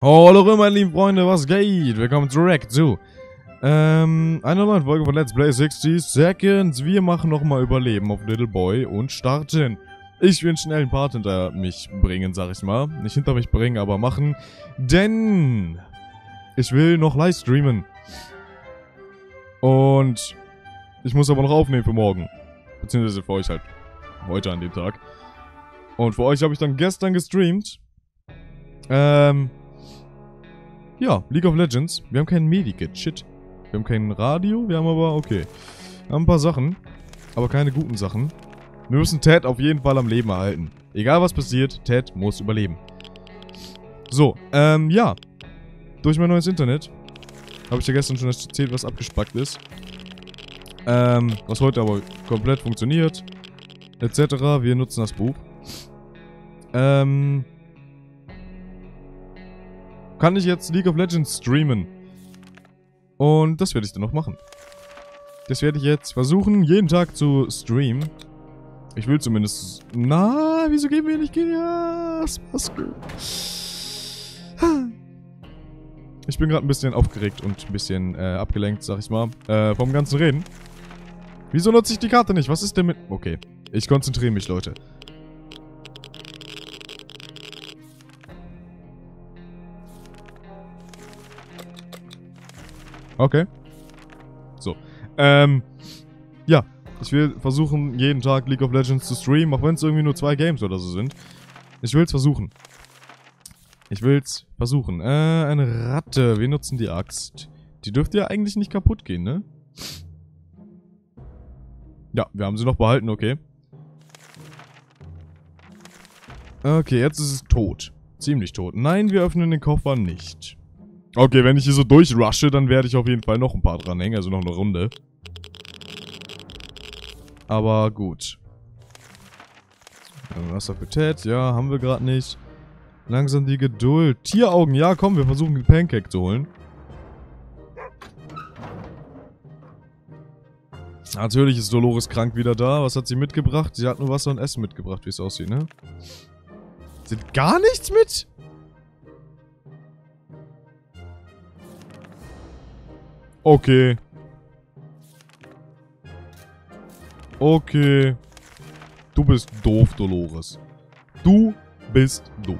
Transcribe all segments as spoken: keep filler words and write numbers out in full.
Hallo meine lieben Freunde, was geht? Willkommen zurück zu ähm, einer neuen Folge von Let's Play sechzig Seconds. Wir machen nochmal Überleben auf Little Boy und starten. Ich will einen schnellen Part hinter mich bringen, sag ich mal. Nicht hinter mich bringen, aber machen. Denn ich will noch live streamen. Und ich muss aber noch aufnehmen für morgen. Beziehungsweise für euch halt heute an dem Tag. Und für euch habe ich dann gestern gestreamt. Ähm... Ja, League of Legends. Wir haben kein Medikit. Shit. Wir haben kein Radio. Wir haben aber, okay. Wir haben ein paar Sachen. Aber keine guten Sachen. Wir müssen Ted auf jeden Fall am Leben erhalten. Egal was passiert, Ted muss überleben. So, ähm, ja. Durch mein neues Internet. Habe ich ja gestern schon erzählt, was abgespackt ist. Ähm, was heute aber komplett funktioniert. Etc. Wir nutzen das Buch. Ähm... Kann ich jetzt League of Legends streamen. Und das werde ich dann noch machen. Das werde ich jetzt versuchen, jeden Tag zu streamen. Ich will zumindest... Na, wieso gehen wir nicht... Ja, ich bin gerade ein bisschen aufgeregt und ein bisschen äh, abgelenkt, sag ich mal, äh, vom ganzen Reden. Wieso nutze ich die Karte nicht? Was ist denn mit... Okay, ich konzentriere mich, Leute. Okay. So. Ähm. Ja. Ich will versuchen, jeden Tag League of Legends zu streamen, auch wenn es irgendwie nur zwei Games oder so sind. Ich will es versuchen. Ich will es versuchen. Äh, eine Ratte. Wir nutzen die Axt. Die dürfte ja eigentlich nicht kaputt gehen, ne? Ja, wir haben sie noch behalten, okay. Okay, jetzt ist es tot. Ziemlich tot. Nein, wir öffnen den Koffer nicht. Okay, wenn ich hier so durchrushe, dann werde ich auf jeden Fall noch ein paar dranhängen, also noch eine Runde. Aber gut. Wasser für Ted, ja, haben wir gerade nicht. Langsam die Geduld. Tieraugen, ja, komm, wir versuchen den Pancake zu holen. Natürlich ist Dolores krank wieder da. Was hat sie mitgebracht? Sie hat nur Wasser und Essen mitgebracht, wie es aussieht, ne? Sie hat gar nichts mit? Okay. Okay. Du bist doof, Dolores. Du bist doof.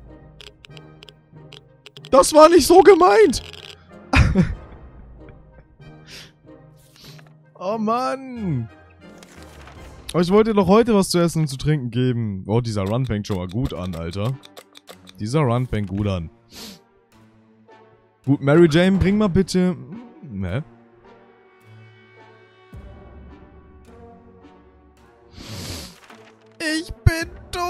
Das war nicht so gemeint. Oh Mann. Aber ich wollte doch heute was zu essen und zu trinken geben. Oh, dieser Run fängt schon mal gut an, Alter. Dieser Run fängt gut an. Gut, Mary Jane, bring mal bitte... Ne? Ich bin dumm!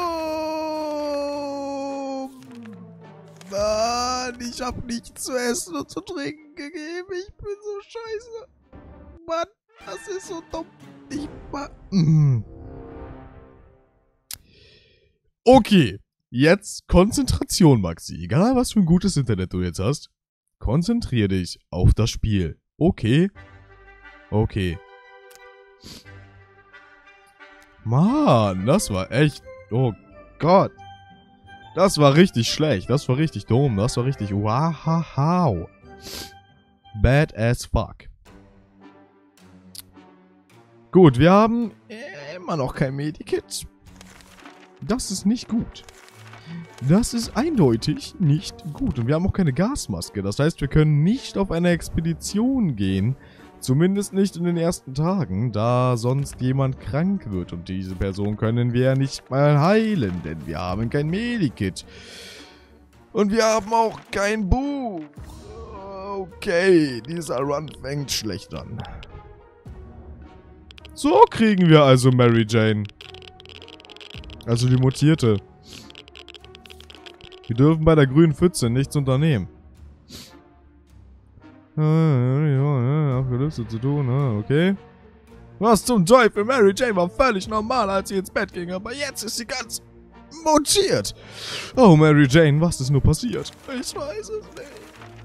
Mann, ich hab nichts zu essen und zu trinken gegeben. Ich bin so scheiße. Mann, das ist so dumm. Ich mach... Mm. Okay, jetzt Konzentration, Maxi. Egal, was für ein gutes Internet du jetzt hast. Konzentrier dich auf das Spiel. Okay? Okay. Mann, das war echt... Oh Gott. Das war richtig schlecht. Das war richtig dumm. Das war richtig... Wow. Bad as fuck. Gut, wir haben immer noch kein Medikit. Das ist nicht gut. Das ist eindeutig nicht gut. Und wir haben auch keine Gasmaske. Das heißt, wir können nicht auf eine Expedition gehen. Zumindest nicht in den ersten Tagen, da sonst jemand krank wird. Und diese Person können wir ja nicht mal heilen, denn wir haben kein Medikit. Und wir haben auch kein Buch. Okay, dieser Run fängt schlecht an. So kriegen wir also Mary Jane. Also die Mutierte. Wir dürfen bei der grünen Pfütze nichts unternehmen. Aufgelöst zu tun, okay. Was zum Teufel? Mary Jane war völlig normal, als sie ins Bett ging, aber jetzt ist sie ganz mutiert. Oh, Mary Jane, was ist nur passiert? Ich weiß es nicht.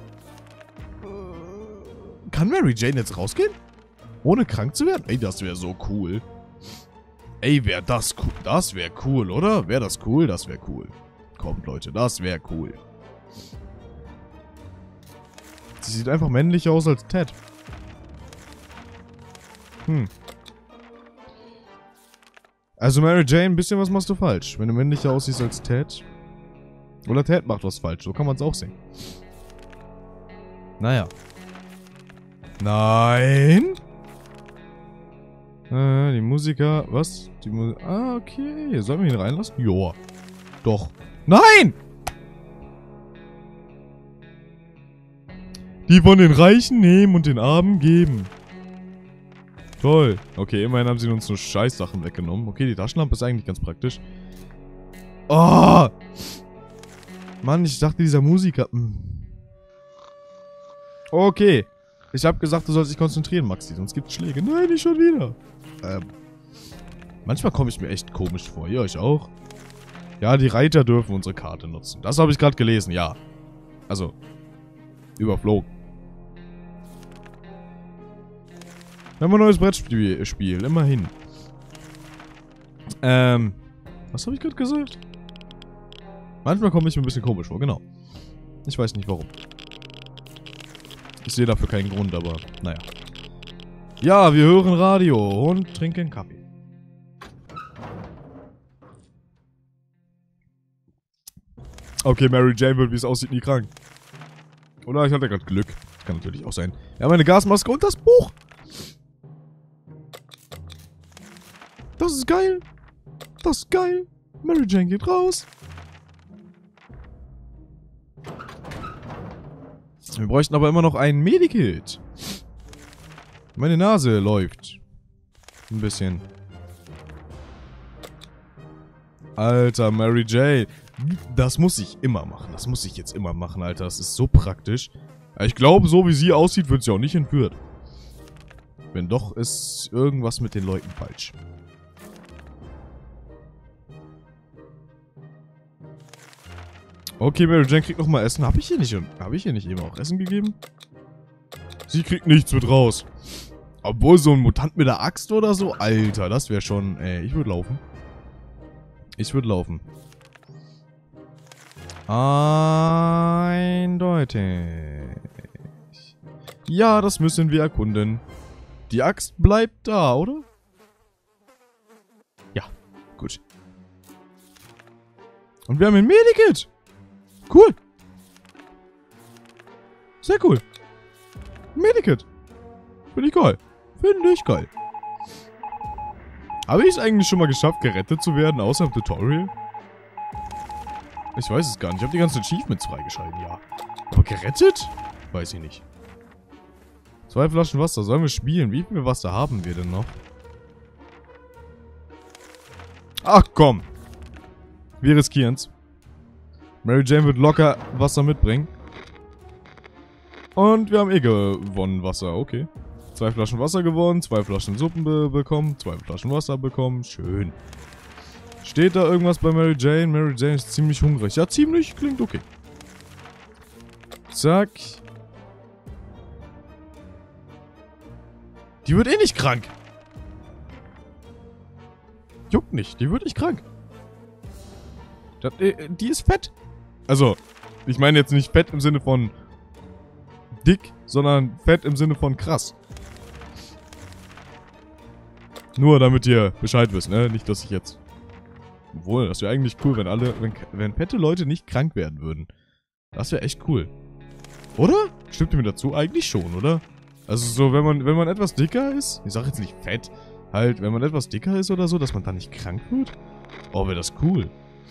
Kann Mary Jane jetzt rausgehen? Ohne krank zu werden? Ey, das wäre so cool. Ey, wäre das cool. Das wäre cool, oder? Wäre das cool? Das wäre cool. Kommt, Leute, das wäre cool. Sie sieht einfach männlicher aus als Ted. Hm. Also Mary Jane, ein bisschen was machst du falsch. Wenn du männlicher aussiehst als Ted. Oder Ted macht was falsch. So kann man es auch sehen. Naja. Nein! Äh, die Musiker... Was? Die Mu ah, okay. Sollen wir ihn reinlassen? Joa. Doch. Nein! Die von den Reichen nehmen und den Armen geben. Toll. Okay, immerhin haben sie uns nur Scheißsachen weggenommen. Okay, die Taschenlampe ist eigentlich ganz praktisch. Oh! Mann, ich dachte, dieser Musiker... Okay. Ich habe gesagt, du sollst dich konzentrieren, Maxi, sonst gibt's Schläge. Nein, nicht schon wieder. Ähm. Manchmal komme ich mir echt komisch vor. Ihr euch auch? Ja, die Reiter dürfen unsere Karte nutzen. Das habe ich gerade gelesen, ja. Also, überflogen. Wir haben ein neues Brettspiel, Spiel, immerhin. Ähm, was habe ich gerade gesagt? Manchmal komme ich mir ein bisschen komisch vor, genau. Ich weiß nicht warum. Ich sehe dafür keinen Grund, aber naja. Ja, wir hören Radio und trinken Kaffee. Okay, Mary Jane wird, wie es aussieht, nie krank. Oder ich hatte gerade Glück. Das kann natürlich auch sein. Ja, meine Gasmaske und das Buch. Das ist geil. Das ist geil. Mary Jane geht raus. Wir bräuchten aber immer noch ein Medikit. Meine Nase läuft. Ein bisschen. Alter, Mary Jane. Das muss ich immer machen. Das muss ich jetzt immer machen, Alter. Das ist so praktisch. Ich glaube, so wie sie aussieht, wird sie auch nicht entführt. Wenn doch, ist irgendwas mit den Leuten falsch. Okay, Mary Jane kriegt nochmal Essen. Habe ich hier nicht, habe ich hier nicht eben auch Essen gegeben? Sie kriegt nichts mit raus. Obwohl, so ein Mutant mit der Axt oder so? Alter, das wäre schon... Ey, ich würde laufen. Ich würde laufen. Eindeutig. Ja, das müssen wir erkunden. Die Axt bleibt da, oder? Ja, gut. Und wir haben ein Medikit. Cool. Sehr cool. Medikit. Finde ich geil. Finde ich geil. Habe ich es eigentlich schon mal geschafft, gerettet zu werden, außer im Tutorial? Ich weiß es gar nicht. Ich habe die ganzen Achievements freigeschalten, ja. Aber gerettet? Weiß ich nicht. Zwei Flaschen Wasser. Sollen wir spielen? Wie viel Wasser haben wir denn noch? Ach komm. Wir riskieren's. Mary Jane wird locker Wasser mitbringen. Und wir haben eh gewonnen Wasser. Okay. Zwei Flaschen Wasser gewonnen. Zwei Flaschen Suppen be bekommen. Zwei Flaschen Wasser bekommen. Schön. Steht da irgendwas bei Mary Jane? Mary Jane ist ziemlich hungrig. Ja, ziemlich. Klingt okay. Zack. Die wird eh nicht krank. Juckt nicht. Die wird nicht krank. Das, äh, die ist fett. Also, ich meine jetzt nicht fett im Sinne von dick, sondern fett im Sinne von krass. Nur damit ihr Bescheid wisst, ne? Nicht, dass ich jetzt... Obwohl, das wäre eigentlich cool, wenn alle... Wenn, wenn fette Leute nicht krank werden würden. Das wäre echt cool. Oder? Stimmt ihr mir dazu? Eigentlich schon, oder? Also so, wenn man, wenn man etwas dicker ist... Ich sag jetzt nicht fett. Halt, wenn man etwas dicker ist oder so, dass man dann nicht krank wird. Oh, wäre das cool.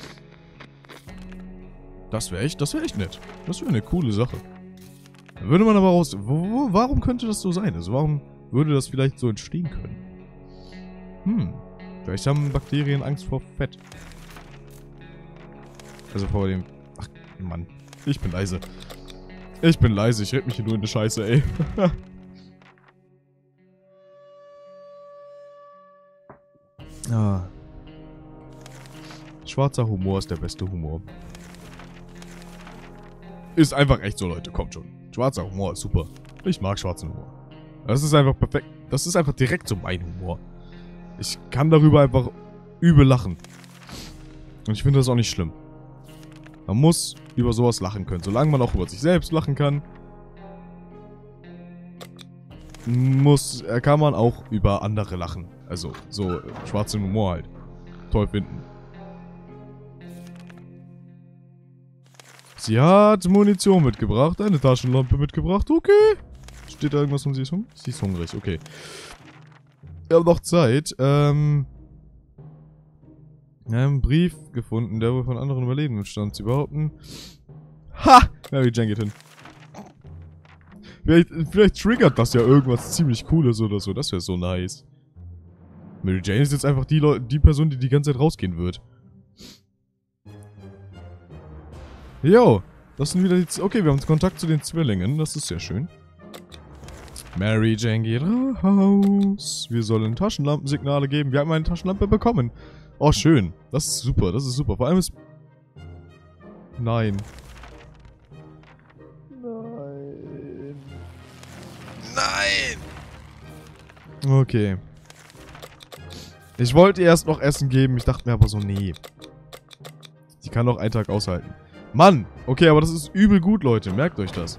Das wäre echt, das wäre echt nett. Das wäre eine coole Sache. Da würde man aber raus... Wo, wo, warum könnte das so sein? Also warum würde das vielleicht so entstehen können? Hm. Vielleicht haben Bakterien Angst vor Fett. Also vor dem... Ach, Mann. Ich bin leise. Ich bin leise. Ich red mich hier nur in die Scheiße, ey. Ah. Schwarzer Humor ist der beste Humor. Ist einfach echt so, Leute. Kommt schon. Schwarzer Humor ist super. Ich mag schwarzen Humor. Das ist einfach perfekt. Das ist einfach direkt so mein Humor. Ich kann darüber einfach übel lachen. Und ich finde das auch nicht schlimm. Man muss über sowas lachen können. Solange man auch über sich selbst lachen kann, muss, äh, kann man auch über andere lachen. Also, so äh, schwarzen Humor halt. Toll finden. Sie hat Munition mitgebracht, eine Taschenlampe mitgebracht, okay. Steht da irgendwas von sie ist hungrig? Sie ist hungrig, okay. Wir haben noch Zeit, ähm... Wir haben einen Brief gefunden, der wohl von anderen Überlebenden stand. Sie behaupten... Ha! Mary Jane geht hin. Vielleicht, vielleicht triggert das ja irgendwas ziemlich Cooles oder so. Das wäre so nice. Mary Jane ist jetzt einfach die, Leu die Person, die die ganze Zeit rausgehen wird. Jo, das sind wieder die... Z okay, wir haben Kontakt zu den Zwillingen. Das ist sehr schön. Mary Jane geht raus. Wir sollen Taschenlampensignale geben. Wir haben eine Taschenlampe bekommen. Oh, schön. Das ist super. Das ist super. Vor allem ist... Nein. Nein. Nein! Okay. Ich wollte ihr erst noch Essen geben. Ich dachte mir aber so, nee. Die kann doch einen Tag aushalten. Mann! Okay, aber das ist übel gut, Leute. Merkt euch das.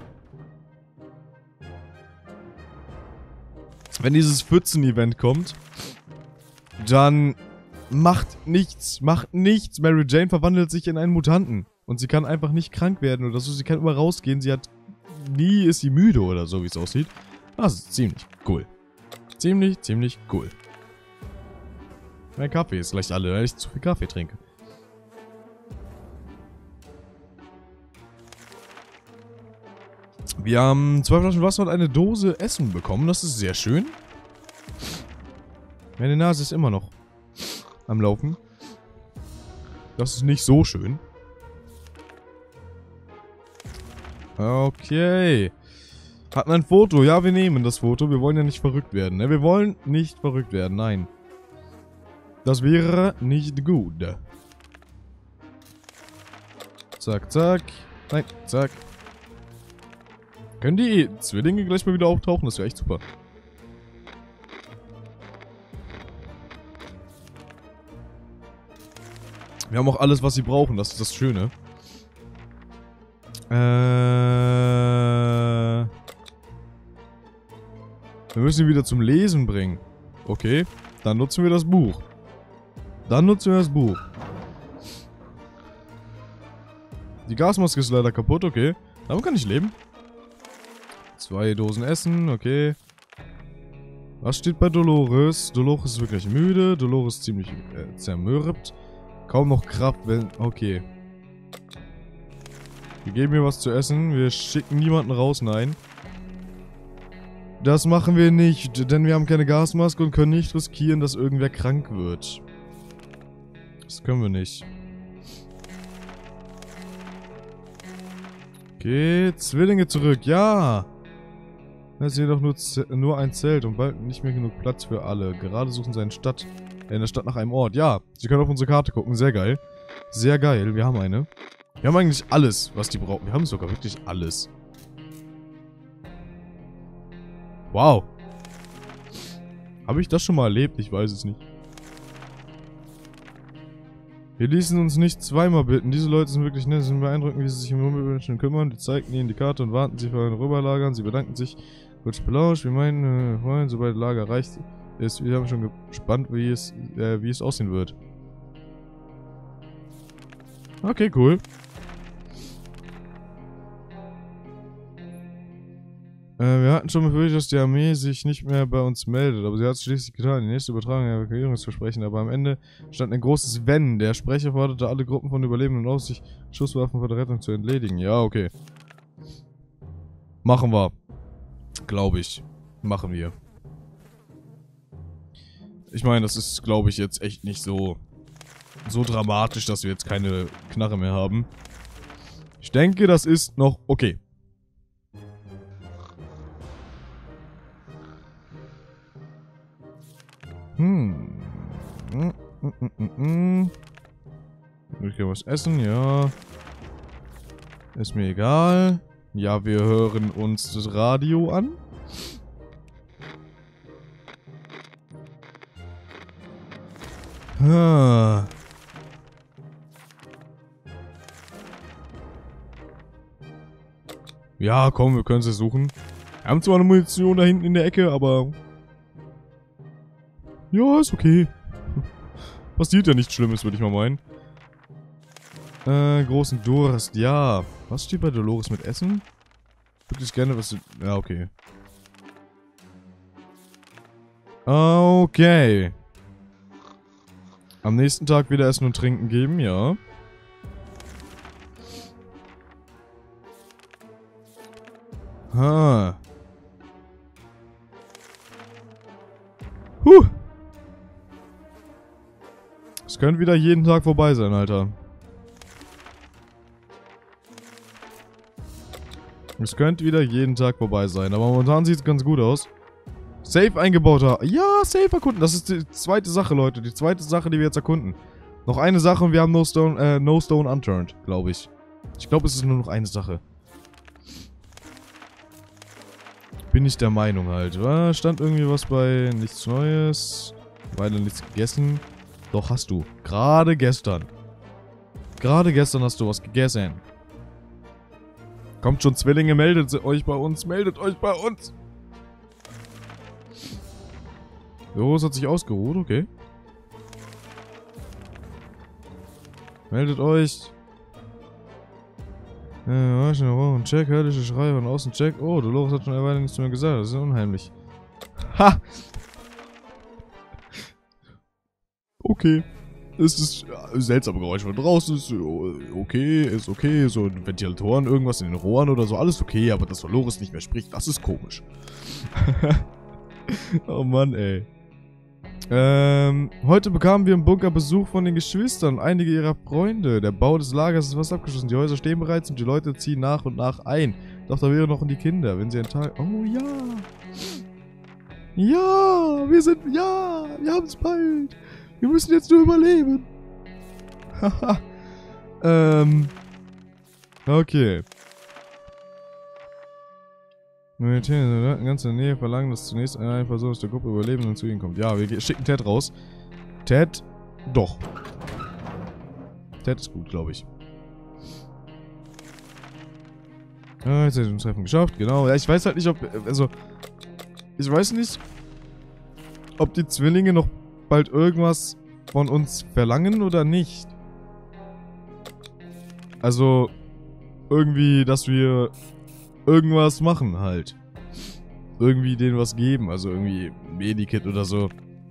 Wenn dieses Pfützen-Event kommt, dann macht nichts, macht nichts. Mary Jane verwandelt sich in einen Mutanten. Und sie kann einfach nicht krank werden oder so. Sie kann immer rausgehen. Sie hat... Nie ist sie müde oder so, wie es aussieht. Das ist ziemlich cool. Ziemlich, ziemlich cool. Mein Kaffee ist gleich alle, weil ich zu viel Kaffee trinke. Wir haben zwei Flaschen Wasser und eine Dose Essen bekommen. Das ist sehr schön. Meine Nase ist immer noch am Laufen. Das ist nicht so schön. Okay. Hat man ein Foto? Ja, wir nehmen das Foto. Wir wollen ja nicht verrückt werden. Ne? Wir wollen nicht verrückt werden. Nein. Das wäre nicht gut. Zack, zack. Nein, zack. Können die Zwillinge gleich mal wieder auftauchen? Das wäre echt super. Wir haben auch alles, was sie brauchen. Das ist das Schöne. Äh... Wir müssen ihn wieder zum Lesen bringen. Okay. Dann nutzen wir das Buch. Dann nutzen wir das Buch. Die Gasmaske ist leider kaputt, okay. Damit kann ich leben. Zwei Dosen Essen, okay. Was steht bei Dolores? Dolores ist wirklich müde. Dolores ist ziemlich äh, zermürbt. Kaum noch Kraft, wenn... Okay. Wir geben ihr was zu essen. Wir schicken niemanden raus, nein. Das machen wir nicht, denn wir haben keine Gasmaske und können nicht riskieren, dass irgendwer krank wird. Das können wir nicht. Okay, Zwillinge zurück, ja! Das ist jedoch nur, nur ein Zelt und bald nicht mehr genug Platz für alle. Gerade suchen sie eine Stadt, äh, in der Stadt nach einem Ort. Ja, sie können auf unsere Karte gucken, sehr geil. Sehr geil, wir haben eine. Wir haben eigentlich alles, was die brauchen. Wir haben sogar wirklich alles. Wow. Habe ich das schon mal erlebt? Ich weiß es nicht. Wir ließen uns nicht zweimal bitten. Diese Leute sind wirklich nett. Sie sind beeindruckend, wie sie sich um Umweltmenschen kümmern. Die zeigten ihnen die Karte und warten sie für ein Rüberlagern. Sie bedankten sich. Kurz belauscht. Wir meinen, äh, Freund, sobald das Lager erreicht ist. Wir haben schon gespannt, wie es, äh, wie es aussehen wird. Okay, cool. Äh, wir hatten schon befürchtet, dass die Armee sich nicht mehr bei uns meldet, aber sie hat es schließlich getan. Die nächste Übertragung der Evakuierungsversprechen, aber am Ende stand ein großes Wenn. Der Sprecher forderte alle Gruppen von Überlebenden auf, sich Schusswaffen vor der Rettung zu entledigen. Ja, okay. Machen wir. Glaube ich. Machen wir. Ich meine, das ist, glaube ich, jetzt echt nicht so, so dramatisch, dass wir jetzt keine Knarre mehr haben. Ich denke, das ist noch okay. Hm. Mm, mm, mm, mm. Ich kann was essen, ja. Ist mir egal. Ja, wir hören uns das Radio an. Ah. Ja, komm, wir können sie suchen. Wir haben zwar eine Munition da hinten in der Ecke, aber... Ja, ist okay. Passiert ja nichts Schlimmes, würde ich mal meinen. Äh, großen Durst, ja. Was steht bei Dolores mit Essen? Wirklich gerne was... Ja, okay. Okay. Am nächsten Tag wieder Essen und Trinken geben, ja. Ha. Huh. Es könnte wieder jeden Tag vorbei sein, Alter. Es könnte wieder jeden Tag vorbei sein, aber momentan sieht es ganz gut aus. Safe eingebauter. Ja, Safe erkunden. Das ist die zweite Sache, Leute. Die zweite Sache, die wir jetzt erkunden. Noch eine Sache und wir haben No Stone, äh, No Stone Unturned, glaube ich. Ich glaube, es ist nur noch eine Sache. Bin ich der Meinung halt. Ah, stand irgendwie was bei nichts Neues. Weiter nichts gegessen. Doch, hast du. Gerade gestern. Gerade gestern hast du was gegessen. Kommt schon, Zwillinge, meldet euch bei uns. Meldet euch bei uns. Dolores hat sich ausgeruht, okay. Meldet euch. Ja, äh, ein Check, höllische Schreie von außen, Check. Oh, Dolores hat schon eine Weile nichts mehr gesagt, das ist unheimlich. Ha! Okay. Es ist ein seltsames Geräusch von draußen, ist okay, ist okay, so Ventilatoren, irgendwas in den Rohren oder so, alles okay, aber dass Dolores nicht mehr spricht, das ist komisch. Oh Mann, ey. Ähm, heute bekamen wir im Bunker Besuch von den Geschwistern, einige ihrer Freunde. Der Bau des Lagers ist fast abgeschlossen, die Häuser stehen bereits und die Leute ziehen nach und nach ein. Doch da wären noch die Kinder, wenn sie einen Tag... Oh ja! Ja, wir sind... Ja, wir haben es bald! Wir müssen jetzt nur überleben! Haha. ähm... Okay. Militär in ganzer Nähe verlangen, dass zunächst eine Person aus der Gruppe Überlebenden zu ihnen kommt. Ja, wir schicken Ted raus. Ted, doch. Ted ist gut, glaube ich. Ja, jetzt hat er ein Treffen geschafft, genau. Ja, ich weiß halt nicht, ob, also, ich weiß nicht, ob die Zwillinge noch bald irgendwas von uns verlangen oder nicht. Also, irgendwie, dass wir irgendwas machen halt. Irgendwie denen was geben, also irgendwie ein Medikit oder so.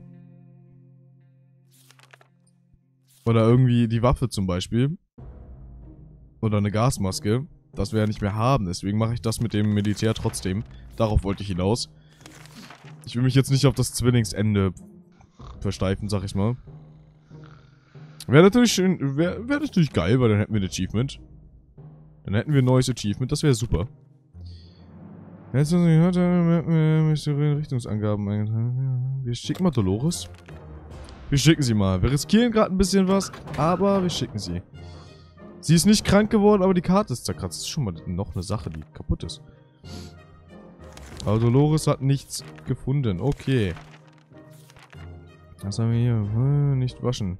Oder irgendwie die Waffe zum Beispiel. Oder eine Gasmaske. Das wir ja nicht mehr haben, deswegen mache ich das mit dem Militär trotzdem. Darauf wollte ich hinaus. Ich will mich jetzt nicht auf das Zwillingsende versteifen, sag ich mal. Wäre natürlich schön, wäre wär natürlich geil, weil dann hätten wir ein Achievement. Dann hätten wir ein neues Achievement, das wäre super. Jetzt haben Sie gehört, mysteriöse Richtungsangaben eingetragen. Wir schicken mal Dolores. Wir schicken sie mal. Wir riskieren gerade ein bisschen was, aber wir schicken sie. Sie ist nicht krank geworden, aber die Karte ist zerkratzt. Das ist schon mal noch eine Sache, die kaputt ist. Aber Dolores hat nichts gefunden. Okay. Was haben wir hier? Nicht waschen.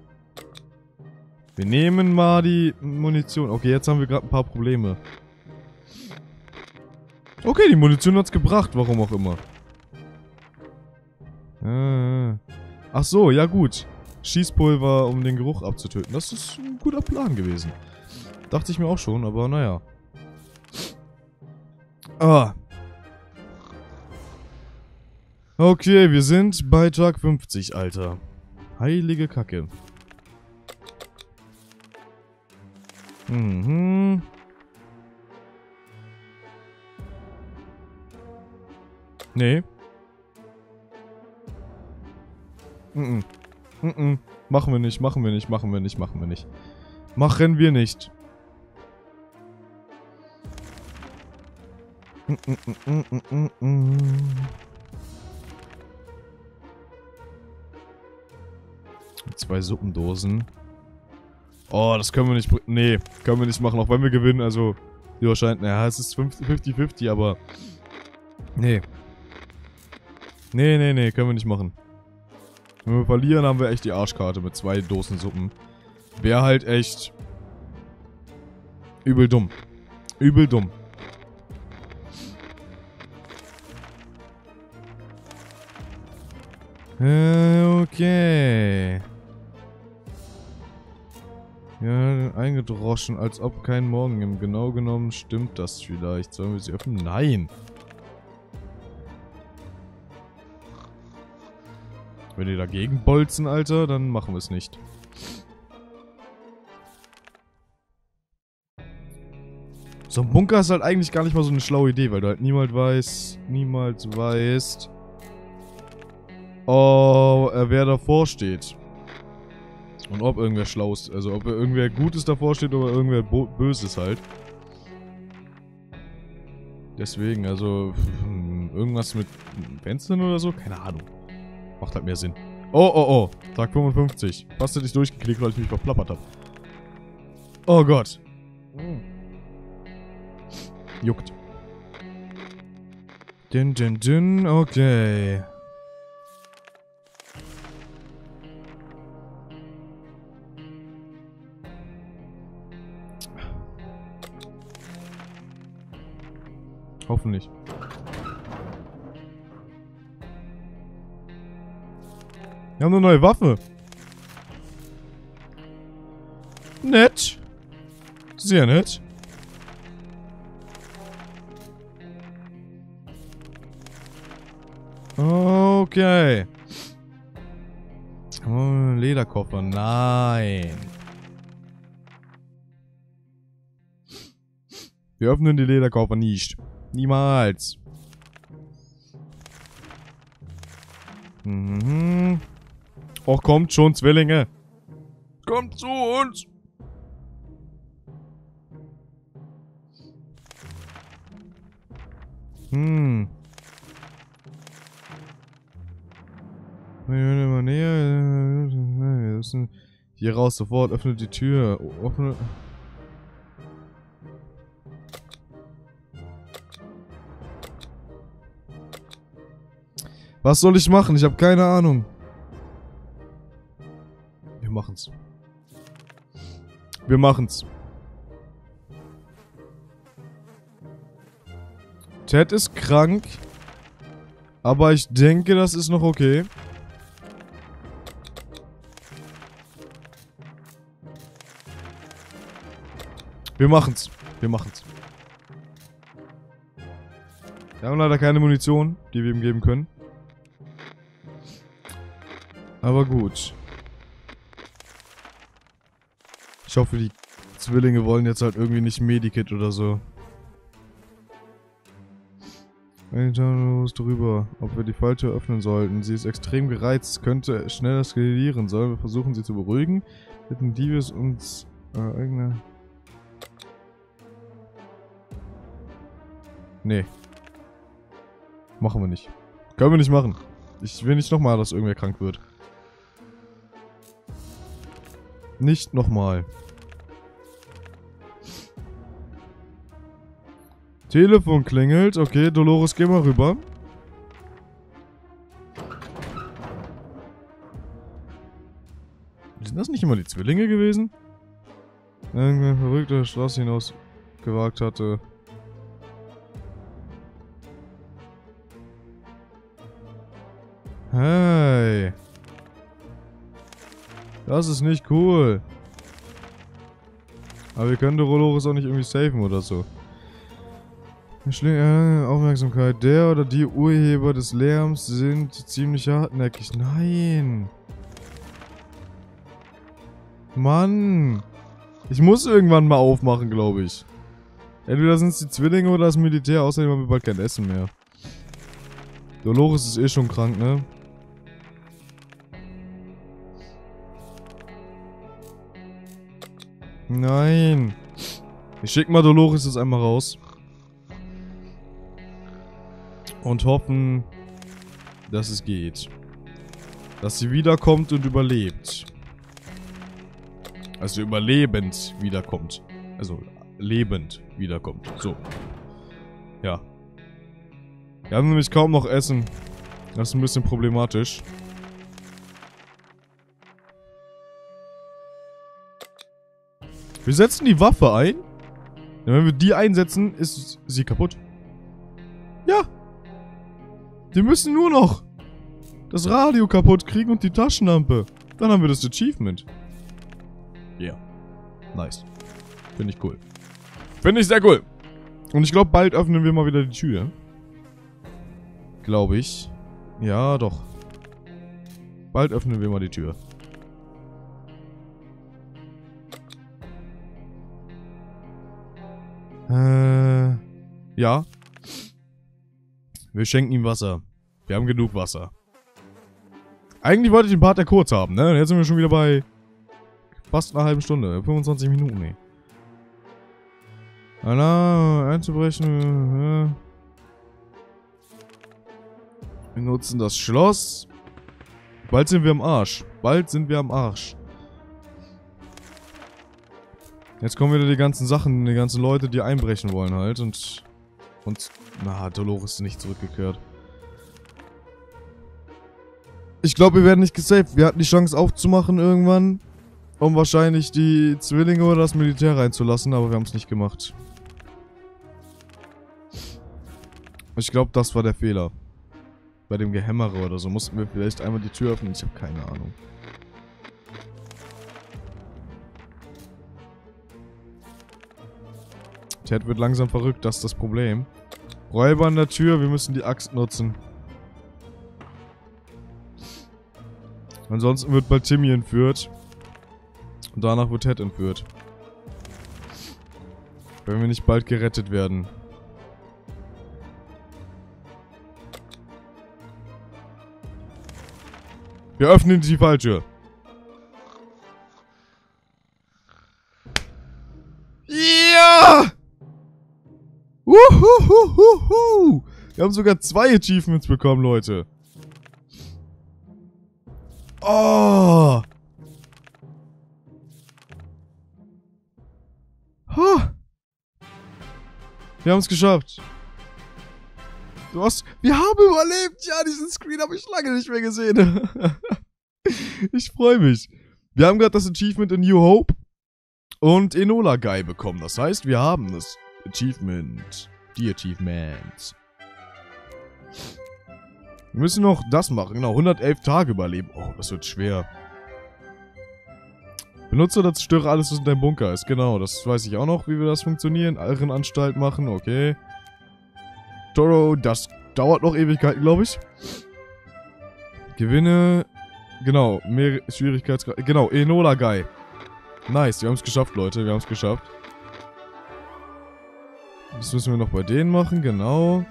Wir nehmen mal die Munition. Okay, jetzt haben wir gerade ein paar Probleme. Okay, die Munition hat's gebracht, warum auch immer. Äh. Ach so, ja gut. Schießpulver, um den Geruch abzutöten. Das ist ein guter Plan gewesen. Dachte ich mir auch schon, aber naja. Ah. Okay, wir sind bei Tag fünfzig, Alter. Heilige Kacke. Mhm. Nee. Mhm. Mhm. Machen wir nicht, machen wir nicht, machen wir nicht, machen wir nicht. Machen wir nicht. Zwei Suppendosen. Oh, das können wir nicht... Nee, können wir nicht machen, auch wenn wir gewinnen. Also, die Wahrscheinlichkeit... Naja, es ist fünfzig fünfzig, aber... Nee. Nee, nee, nee, können wir nicht machen. Wenn wir verlieren, haben wir echt die Arschkarte mit zwei Dosen Suppen. Wäre halt echt... Übel dumm. Übel dumm. Äh, okay. Ja, eingedroschen, als ob kein Morgen im. Genau genommen stimmt das vielleicht. Sollen wir sie öffnen? Nein! Wenn die dagegen bolzen, Alter, dann machen wir es nicht. So ein Bunker ist halt eigentlich gar nicht mal so eine schlaue Idee, weil du halt niemals weißt, niemals weißt, oh, wer davor steht. Und ob irgendwer schlau ist, also ob irgendwer Gutes davor steht oder irgendwer Böses halt. Deswegen, also, irgendwas mit Fenstern oder so? Keine Ahnung. Macht halt mehr Sinn. Oh, oh, oh. Tag fünfundfünfzig. Fast hätte ich durchgeklickt, weil ich mich verplappert habe. Oh Gott. Juckt. Dünn, dünn, dünn. Okay. Hoffentlich. Wir haben eine neue Waffe. Nett. Sehr nett. Okay. Oh, Lederkoffer. Nein. Wir öffnen die Lederkoffer nicht. Niemals. Mhm. Och, kommt schon, Zwillinge. Kommt zu uns. Hm. Wir mal näher. Wir müssen hier raus, sofort. Öffnet die Tür. Öffne. Was soll ich machen? Ich habe keine Ahnung. Wir machen's. Wir machen's. Ted ist krank. Aber ich denke, das ist noch okay. Wir machen's. Wir machen's. Wir haben leider keine Munition, die wir ihm geben können. Aber gut. Ich hoffe, die Zwillinge wollen jetzt halt irgendwie nicht Medikit oder so. Los drüber. Ob wir die Falltür öffnen sollten. Sie ist extrem gereizt, könnte schnell eskalieren. Sollen wir versuchen, sie zu beruhigen? Bitten Divis uns äh, eigene... Nee. Machen wir nicht. Können wir nicht machen. Ich will nicht nochmal, dass irgendwer krank wird. Nicht nochmal. Telefon klingelt. Okay, Dolores, geh mal rüber. Sind das nicht immer die Zwillinge gewesen? Irgendwer verrückter Straße hinaus gewagt hatte. Hey. Das ist nicht cool. Aber wir können Dolores auch nicht irgendwie safen oder so. Äh, Aufmerksamkeit. Der oder die Urheber des Lärms sind ziemlich hartnäckig. Nein. Mann. Ich muss irgendwann mal aufmachen, glaube ich. Entweder sind es die Zwillinge oder das Militär. Außerdem haben wir bald kein Essen mehr. Dolores ist eh schon krank, ne? Nein. Ich schick mal Dolores jetzt einmal raus. Und hoffen, dass es geht. Dass sie wiederkommt und überlebt. Also überlebend wiederkommt. Also lebend wiederkommt. So. Ja. Wir haben nämlich kaum noch Essen. Das ist ein bisschen problematisch. Wir setzen die Waffe ein. Ja, wenn wir die einsetzen, ist sie kaputt. Ja. Wir müssen nur noch das Radio kaputt kriegen und die Taschenlampe. Dann haben wir das Achievement. Ja. Yeah. Nice. Finde ich cool. Finde ich sehr cool. Und ich glaube, bald öffnen wir mal wieder die Tür. Glaube ich. Ja, doch. Bald öffnen wir mal die Tür. Äh, ja. Wir schenken ihm Wasser. Wir haben genug Wasser. Eigentlich wollte ich den Part ja kurz haben, ne? Jetzt sind wir schon wieder bei fast einer halben Stunde. fünfundzwanzig Minuten, ne? Alarm, einzubrechen. Wir nutzen das Schloss. Bald sind wir am Arsch. Bald sind wir am Arsch. Jetzt kommen wieder die ganzen Sachen, die ganzen Leute, die einbrechen wollen halt und... Und... Na, Dolores ist nicht zurückgekehrt. Ich glaube, wir werden nicht gesaved. Wir hatten die Chance aufzumachen irgendwann, um wahrscheinlich die Zwillinge oder das Militär reinzulassen, aber wir haben es nicht gemacht. Ich glaube, das war der Fehler. Bei dem Gehämmere oder so mussten wir vielleicht einmal die Tür öffnen. Ich habe keine Ahnung. Ted wird langsam verrückt, das ist das Problem. Räuber an der Tür, wir müssen die Axt nutzen. Ansonsten wird bald Timmy entführt. Und danach wird Ted entführt. Wenn wir nicht bald gerettet werden. Wir öffnen die Falltür. Ja! Uhuhuhuhu! Wir haben sogar zwei Achievements bekommen, Leute. Oh! Huh. Wir haben es geschafft. Du hast... Wir haben überlebt! Ja, diesen Screen habe ich lange nicht mehr gesehen. Ich freue mich. Wir haben gerade das Achievement in New Hope und Enola Guy bekommen. Das heißt, wir haben das Achievement. Die Achievements. Wir müssen noch das machen. Genau, hundertelf Tage überleben. Oh, das wird schwer. Benutze oder zerstöre alles, was in deinem Bunker ist. Genau, das weiß ich auch noch, wie wir das funktionieren. Irrenanstalt machen, okay. Toro, das dauert noch Ewigkeiten, glaube ich. Gewinne. Genau, mehr Schwierigkeitsgrad. Genau, Enola Guy. Nice, wir haben es geschafft, Leute. Wir haben es geschafft. Das müssen wir noch bei denen machen, genau.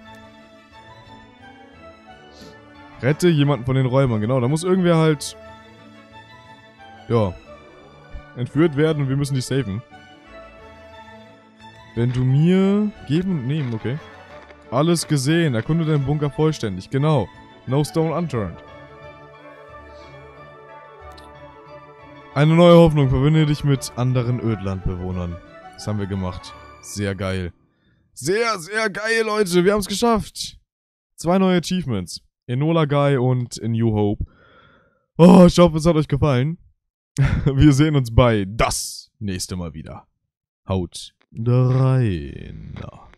Rette jemanden von den Räumern, genau. Da muss irgendwer halt... Ja. Entführt werden und wir müssen die saven. Wenn du mir... Geben und nehmen, okay. Alles gesehen. Erkunde deinen Bunker vollständig. Genau. No stone unturned. Eine neue Hoffnung. Verbinde dich mit anderen Ödlandbewohnern. Das haben wir gemacht. Sehr geil. Sehr, sehr geil, Leute. Wir haben es geschafft. Zwei neue Achievements. Enola Guy und In New Hope. Oh, ich hoffe, es hat euch gefallen. Wir sehen uns bei das nächste Mal wieder. Haut rein.